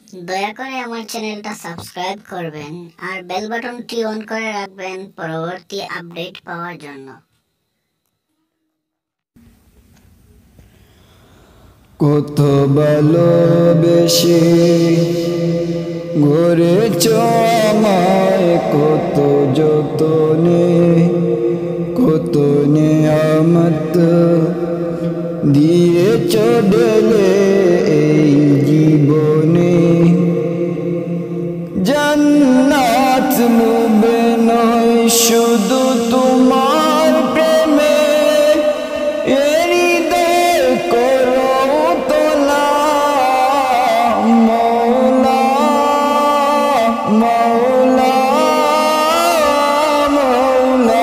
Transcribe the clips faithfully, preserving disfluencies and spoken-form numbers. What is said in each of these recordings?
দয়া করে আমার চ্যানেলটা সাবস্ক্রাইব করবেন আর বেল বাটনটি অন করে রাখবেন পরবর্তী আপডেট পাওয়ার জন্য। কত ভালোবেসে গড়েছ আমায়, কত যতনে কত নেয়ামত দিয়েছ ঢেলে এই জীবনে। জান্নাত লুবে নয় শুধু তোমার প্রেমে, হৃদয় করো তোলা মৌলা মৌলা মৌলা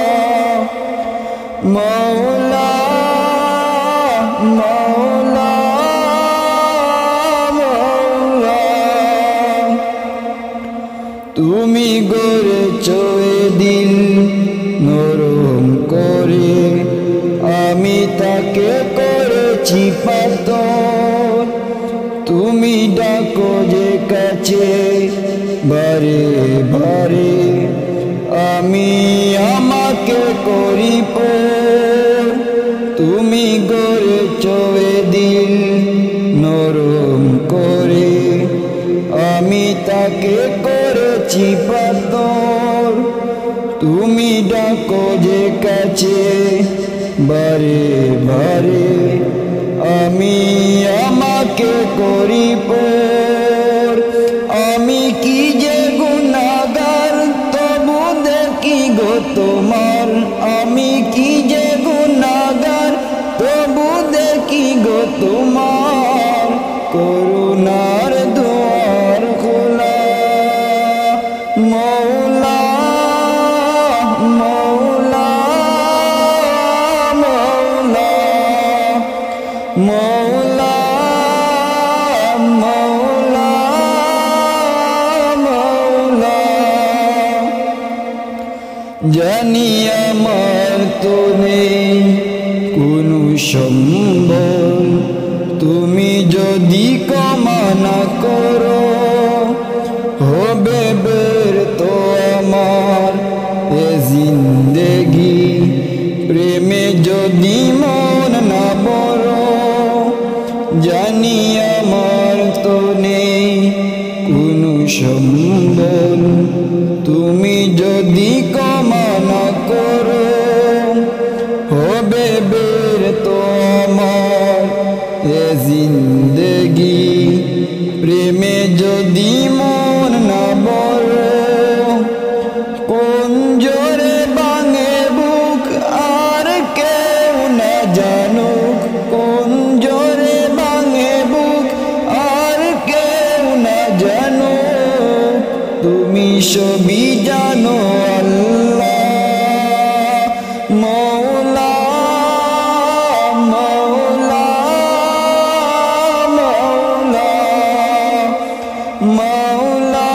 মৌলা মৌলা মৌলা। তুমি গড়েছ এ দিল নরম করে, আমি তাকে করেছি পাথর। তুমি ডাকো যে কাছে বারে বারে, আমি আমাকে করি পর। তুমি গড়েছ এ দিল নরম করে, আমি তাকে করেছি পাথর। তুমি ডাকো যে কাছে বারে বারে, আমি আমাকে করি পর। আমি কি যে গুনাহগার তবু দেখি গো তোমার, আমি কি যে গুনাহগার তবু দেখি গো তোমার করুণার দুয়ার খোলা মৌলা মৌলা মৌলা মৌলা মৌলা মৌলা। জানি আমার তো নেই কোনো সম্বল, তুমি যদি ক্ষমা না করো হবে ব্যর্থ আমার এ জিন্দেগি। প্রেমে যদি মন না বড়, জানি আমার তো নেই কোনো সম্বল, তুমি যদি ক্ষমা না করো হবে ব্যর্থ আমার এ জিন্দেগি। প্রেমে যদি মন না বড়, কোন জোরে ভাঙে বুক আর কেউ না জানুক, কোন জোরে ভাঙে বুক আর কেউ না জানুক। তুমি সবই জানো আল্লাহ মৌলা মৌলা মৌলা মৌলা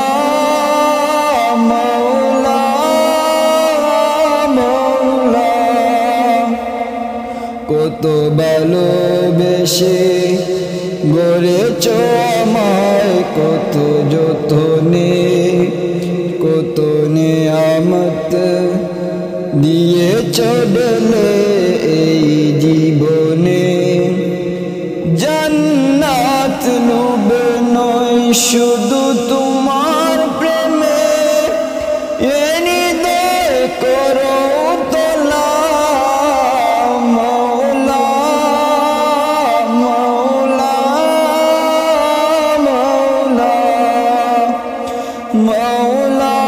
মৌলা মৌলা। কত ভালোবেসে গড়েছ আমায়, কত যতনে কত নেয়ামত দিয়েছ ঢেলে এই জীবনে। জান্নাত লুবে নয় শুধু তোমার প্রেমে, হৃদয় করো তোলা মৌলা মৌলা মৌলা মৌলা